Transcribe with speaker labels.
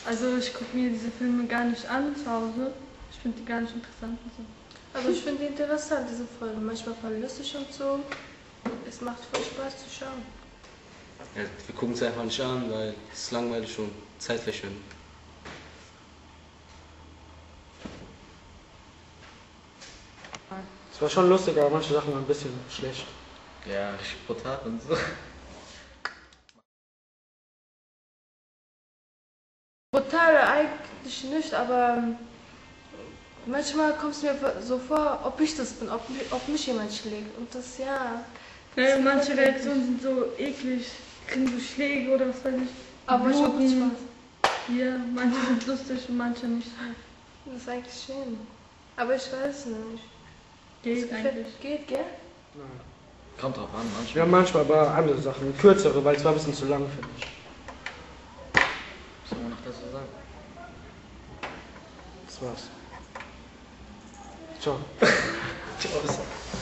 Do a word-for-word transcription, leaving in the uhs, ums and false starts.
Speaker 1: Also ich gucke mir diese Filme gar nicht an zu Hause. Ich finde die gar nicht interessant und so.
Speaker 2: Also ich finde die interessant, diese Folgen. Manchmal voll lustig und so. Es macht voll Spaß zu schauen.
Speaker 3: Ja, wir gucken es einfach nicht an, weil es ist langweilig und Zeitverschwendung.
Speaker 4: Es war schon lustig, aber manche Sachen waren ein bisschen schlecht.
Speaker 5: Ja, richtig brutal und so.
Speaker 2: Brutal eigentlich nicht, aber manchmal kommt es mir so vor, ob ich das bin, ob, mich- ob mich jemand schlägt. Und das, ja.
Speaker 1: Ja, manche Reaktionen sind so eklig, kriegen so Schläge oder was weiß ich.
Speaker 2: Aber manchmal macht
Speaker 1: Bluten.
Speaker 2: Spaß.
Speaker 1: Ja, manche sind lustig und manche nicht so.
Speaker 2: Das ist eigentlich schön. Aber ich weiß nicht.
Speaker 1: Geht
Speaker 2: Das gefällt-
Speaker 1: eigentlich.
Speaker 2: Geht, gell?
Speaker 5: Kommt drauf an, manchmal.
Speaker 4: Wir haben manchmal aber andere Sachen, kürzere, weil es war ein bisschen zu lang, finde ich.
Speaker 5: Was soll man noch dazu sagen?
Speaker 4: Das war's. Ciao.
Speaker 5: Tschüss.